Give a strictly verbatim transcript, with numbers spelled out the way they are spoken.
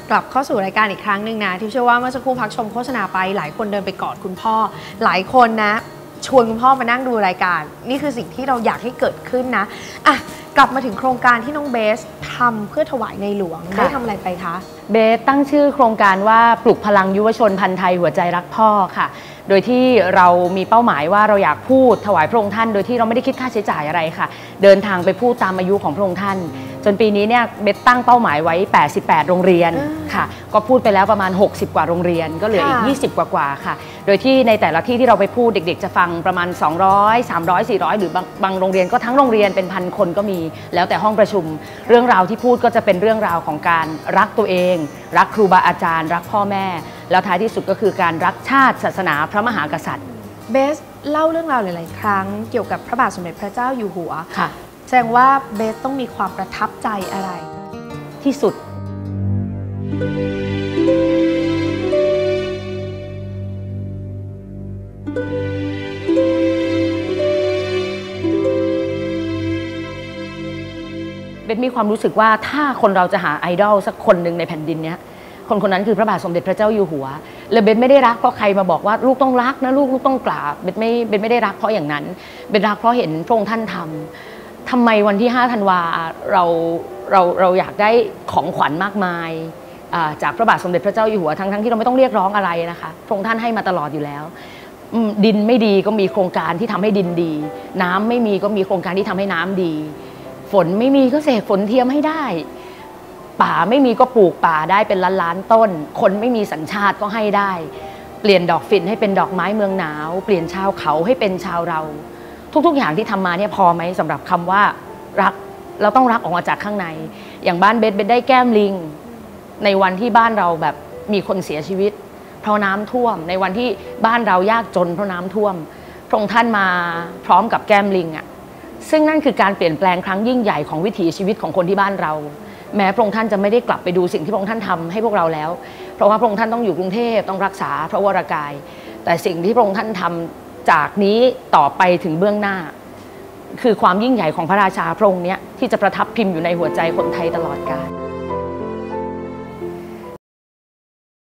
กลับเข้าสู่รายการอีกครั้งหนึ่งนะที่เชื่อว่าเมื่อสักครู่พักชมโฆษณาไปหลายคนเดินไปกอดคุณพ่อหลายคนนะชวนคุณพ่อมานั่งดูรายการนี่คือสิ่งที่เราอยากให้เกิดขึ้นนะอ่ะกลับมาถึงโครงการที่น้องเบสทำเพื่อถวายในหลวงได้ทำอะไรไปคะเบสตั้งชื่อโครงการว่าปลุกพลังยุวชนพันธุ์ไทยหัวใจรักพ่อค่ะโดยที่เรามีเป้าหมายว่าเราอยากพูดถวายพระองค์ท่านโดยที่เราไม่ได้คิดค่าใช้จ่ายอะไรค่ะเดินทางไปพูดตามอายุของพระองค์ท่านจนปีนี้เนี่ยเบสตั้งเป้าหมายไว้แปดสิบแปดโรงเรียนค่ะก็พูดไปแล้วประมาณหกสิบกว่าโรงเรียนก็เหลืออีกยี่สิบกว่าๆค่ะโดยที่ในแต่ละที่ที่เราไปพูดเด็กๆจะฟังประมาณสองร้อย สามร้อย สี่ร้อยหรือบางบางโรงเรียนก็ทั้งโรงเรียนเป็นพันคนก็มีแล้วแต่ห้องประชุมเรื่องราวที่พูดก็จะเป็นเรื่องราวของการรักตัวเองรักครูบาอาจารย์รักพ่อแม่แล้วท้ายที่สุดก็คือการรักชาติศาสนาพระมหากษัตริย์เบสเล่าเรื่องราวหลายๆครั้งเกี่ยวกับพระบาทสมเด็จพระเจ้าอยู่หัวค่ะแสดงว่าเบสต้องมีความประทับใจอะไรที่สุดเบสมีความรู้สึกว่าถ้าคนเราจะหาไอดอลสักคนหนึ่งในแผ่นดินเนี้ยคนคนนั้นคือพระบาทสมเด็จพระเจ้าอยู่หัวและเบสไม่ได้รักเพราะใครมาบอกว่าลูกต้องรักนะลูกลูกต้องกราบเบสไม่เบสไม่ได้รักเพราะอย่างนั้นเบสรักเพราะเห็นพระองค์ท่านทำทำไมวันที่ห้าธันวาเราเราเราอยากได้ของขวัญมากมายจากพระบาทสมเด็จพระเจ้าอยู่หัวทั้งทั้งที่เราไม่ต้องเรียกร้องอะไรนะคะพระองค์ท่านให้มาตลอดอยู่แล้วดินไม่ดีก็มีโครงการที่ทำให้ดินดีน้ำไม่มีก็มีโครงการที่ทำให้น้ำดีฝนไม่มีก็เสกฝนเทียมให้ได้ป่าไม่มีก็ปลูกป่าได้เป็นล้านล้านต้นคนไม่มีสัญชาติก็ให้ได้เปลี่ยนดอกฝิ่นให้เป็นดอกไม้เมืองหนาวเปลี่ยนชาวเขาให้เป็นชาวเราทุกๆอย่างที่ทำมาเนี่ยพอไหมสำหรับคำว่ารักเราต้องรักออกมาจากข้างในอย่างบ้านเบสเบสได้แก้มลิงในวันที่บ้านเราแบบมีคนเสียชีวิตเพราะน้ำท่วมในวันที่บ้านเรายากจนเพราะน้ำท่วมพระองค์ท่านมาพร้อมกับแก้มลิงอ่ะซึ่งนั่นคือการเปลี่ยนแปลงครั้งยิ่งใหญ่ของวิถีชีวิตของคนที่บ้านเราแม้พระองค์ท่านจะไม่ได้กลับไปดูสิ่งที่พระองค์ท่านทำให้พวกเราแล้วเพราะว่าพระองค์ท่านต้องอยู่กรุงเทพต้องรักษาพระวรกายแต่สิ่งที่พระองค์ท่านทำจากนี้ต่อไปถึงเบื้องหน้าคือความยิ่งใหญ่ของพระราชาพระองค์นี้ที่จะประทับพิมพ์อยู่ในหัวใจคนไทยตลอดกาล